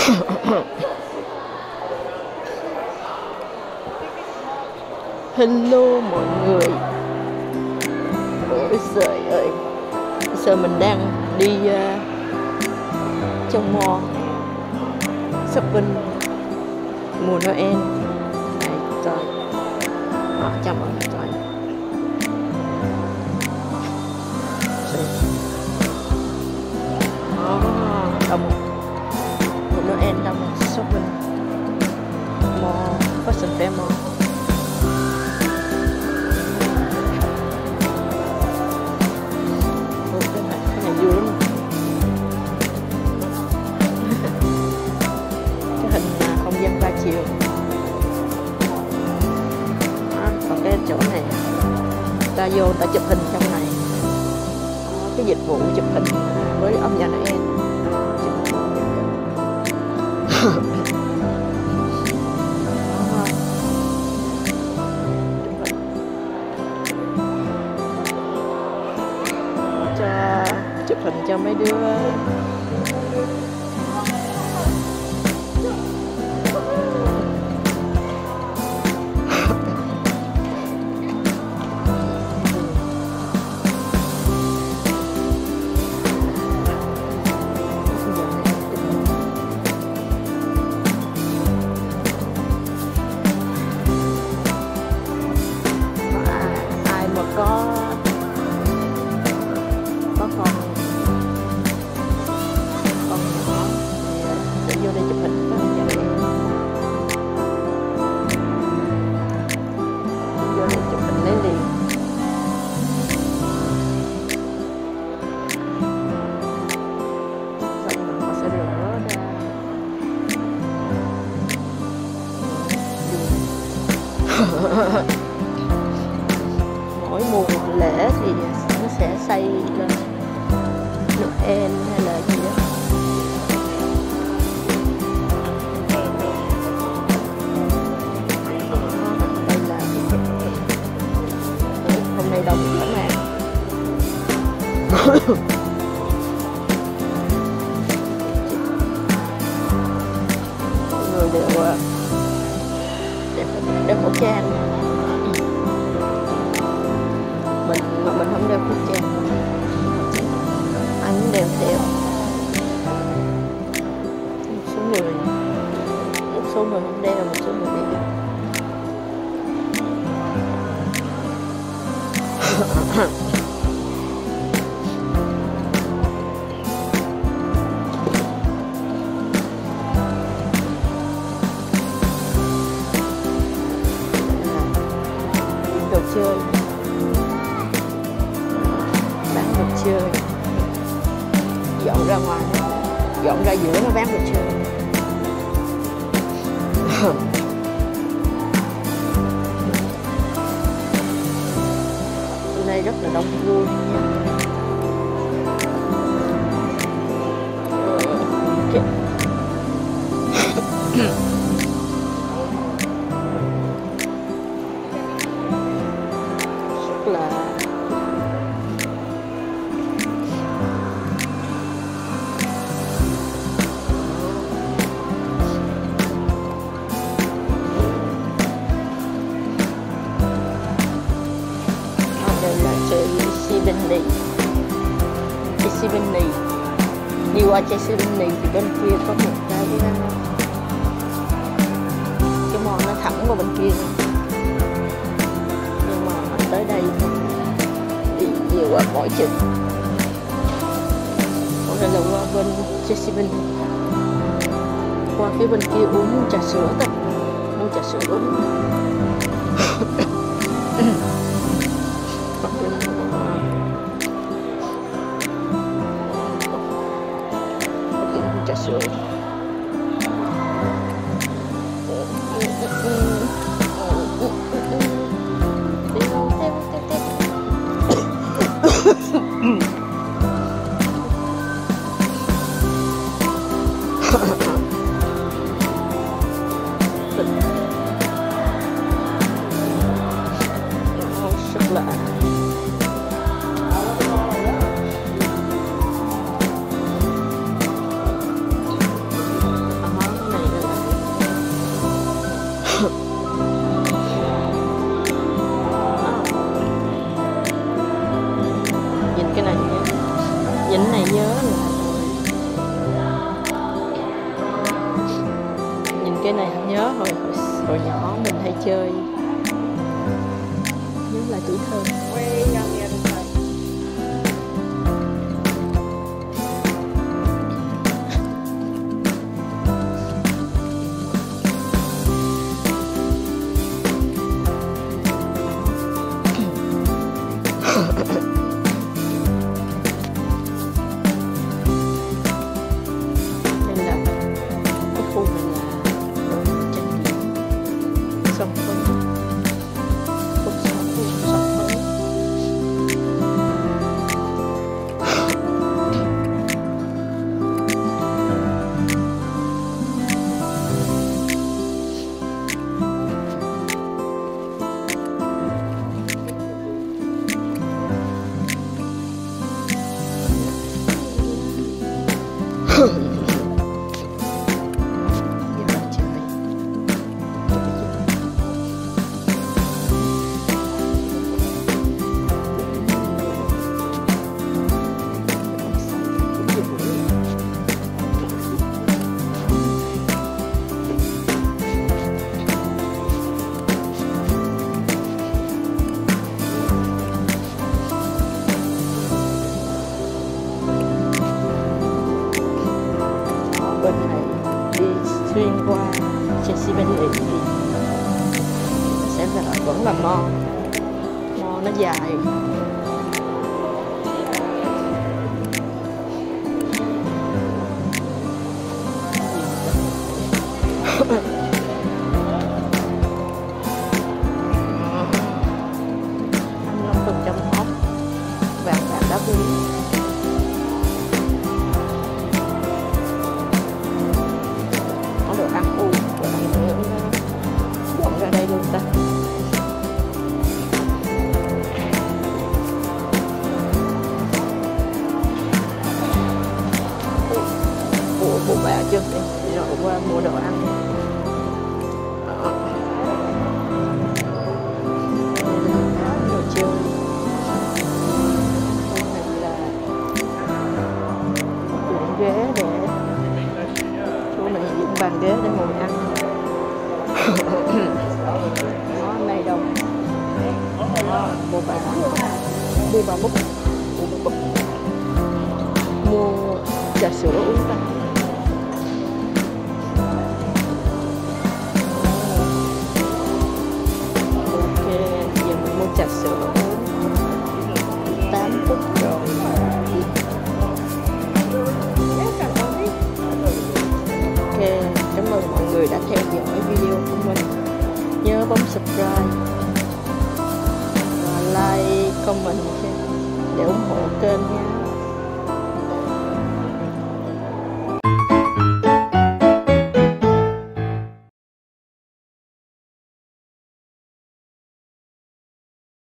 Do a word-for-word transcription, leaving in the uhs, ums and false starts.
Hello mọi người. Ôi trời ơi, giờ mình đang đi uh, trong mall shopping mùa Noel. Đây, trời, à, chào mọi người trời. Đó, đông mùa Noel đông shopping mall, fashion fair mall. Chiều. Đó, còn cái chỗ này ta vô ta chụp hình trong này, có cái dịch vụ chụp hình với ông già Noel. Cho chụp hình cho mấy đứa. Mỗi mùa lễ thì nó sẽ xây lên Noel hay là gì đó. Đây là hôm nay đông lắm nè. Mọi người đều đeo khẩu trang, mình mà mình không đeo khẩu trang anh cũng đeo theo. Một số người một số người không đeo, một số người đeo. Đồ chơi, bán đồ chơi, dọn ra ngoài, dọn ra giữa nó bán đồ chơi. Hôm nay rất là đông vui nha. Là đây là chơi Sydney, chơi Sydney. Đi qua chơi Sydney thì bên kia có một cái cái mall nó thẳng vào bên kia, nhưng mà tới đây đi nhiều qua mỗi chừng. Còn đây là qua bên Jessie, qua phía bên kia uống trà sữa thôi, mua trà sữa uống. Trà sữa. Rất là nhớ hồi, hồi hồi nhỏ mình hay chơi, nhớ lại tuổi thơ. Sông Phấn, khúc sông sông Phấn. Bên này đi xuyên qua Cheshire thì sẽ là vẫn là mo mo nó dài. hai mươi lăm phần trăm off vàng bạc đá quý. Đồ ăn uống, đồ ăn uống dọn ra đây luôn ta. Ủa, bộ bà chưa đi rồi qua mua đồ ăn. Đó. Đồ chơi. Đây là những ghế để này dựng bàn ghế để ngồi ăn. Nó này đâu mua bà mua bà bút mua, mua trà sữa uống ta. Ok, giờ mình mua trà sữa uống tám phút rồi. Ok, cảm ơn mọi người đã theo dõi video của mình. Nhớ bấm subscribe và like, comment để ủng hộ kênh nha.